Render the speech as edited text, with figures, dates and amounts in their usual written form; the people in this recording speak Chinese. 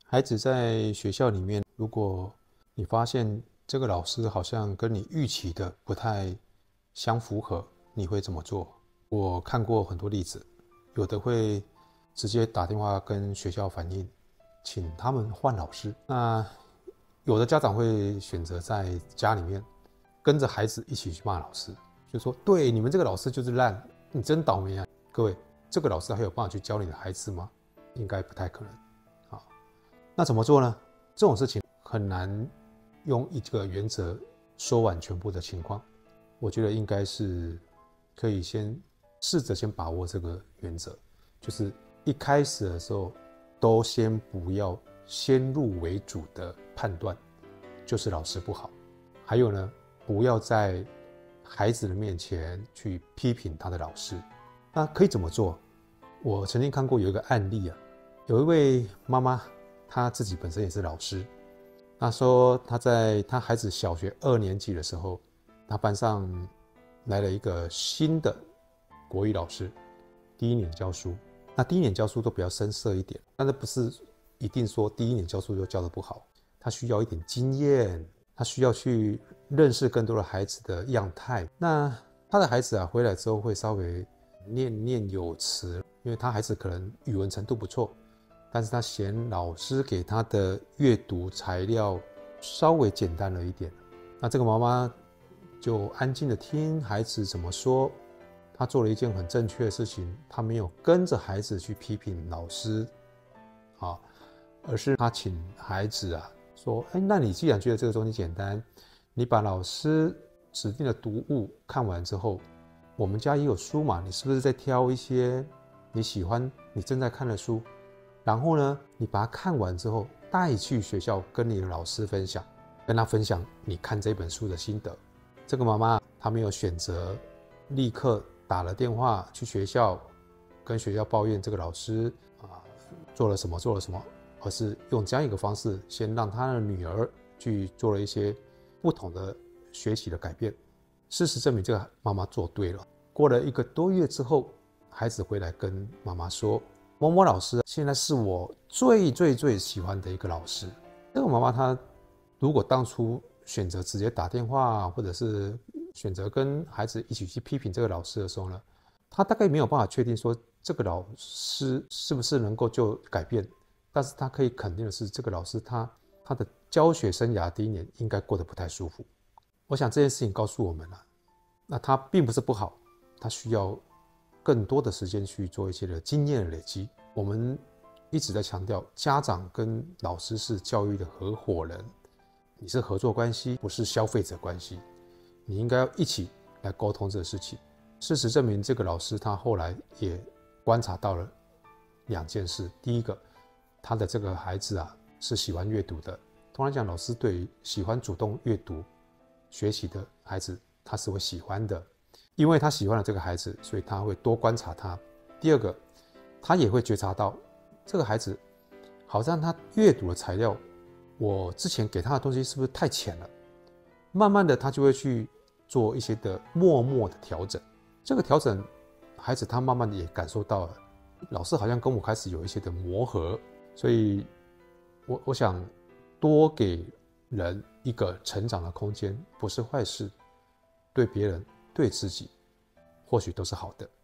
孩子在学校里面，如果你发现这个老师好像跟你预期的不太相符合，你会怎么做？我看过很多例子，有的会直接打电话跟学校反映，请他们换老师。那有的家长会选择在家里面跟着孩子一起去骂老师，就说对，你们这个老师就是烂，你真倒霉啊。各位，这个老师还有办法去教你的孩子吗？应该不太可能。那怎么做呢？这种事情很难用一个原则说完全部的情况。我觉得应该是可以先试着先把握这个原则，就是一开始的时候都先不要先入为主的判断，就是老师不好。还有呢，不要在孩子的面前去批评他的老师。那可以怎么做？我曾经看过有一个案例啊，有一位妈妈，他自己本身也是老师。他说他在他孩子小学2年级的时候，他班上来了一个新的国语老师，第一年教书。那第一年教书都比较生涩一点，但是不是一定说第一年教书就教得不好，他需要一点经验，他需要去认识更多的孩子的样态。那他的孩子回来之后会稍微念念有词，因为他孩子可能语文程度不错，但是他嫌老师给他的阅读材料稍微简单了一点。那这个妈妈就安静的听孩子怎么说。她做了一件很正确的事情，她没有跟着孩子去批评老师而是她请孩子说，那你既然觉得这个东西简单，你把老师指定的读物看完之后，我们家也有书嘛，你是不是在挑一些你喜欢你正在看的书，然后呢，你把它看完之后带去学校跟你的老师分享，跟他分享你看这本书的心得。这个妈妈她没有选择立刻打了电话去学校跟学校抱怨这个老师做了什么，而是用这样一个方式先让她的女儿去做了一些不同的学习的改变。事实证明这个妈妈做对了。过了1个多月之后，孩子回来跟妈妈说，某某老师现在是我最喜欢的一个老师。这个妈妈她如果当初选择直接打电话，或者是选择跟孩子一起去批评这个老师的时候呢，她大概没有办法确定说这个老师是不是能够就改变，但是她可以肯定的是，这个老师他的教学生涯第1年应该过得不太舒服。我想这件事情告诉我们了，那他并不是不好，他需要更多的时间去做一些的经验的累积。我们一直在强调，家长跟老师是教育的合伙人，你是合作关系，不是消费者关系，你应该要一起来沟通这个事情。事实证明，这个老师他后来也观察到了2件事。第一个，他的这个孩子是喜欢阅读的。通常讲，老师对于喜欢主动阅读学习的孩子，他是会喜欢的，因为他喜欢了这个孩子，所以他会多观察他。第二个，他也会觉察到这个孩子好像他阅读的材料，我之前给他的东西是不是太浅了，慢慢的他就会去做一些的默默的调整。这个调整，孩子他慢慢的也感受到了，老师好像跟我开始有一些的磨合。所以我想多给人一个成长的空间不是坏事，对别人对自己或许都是好的。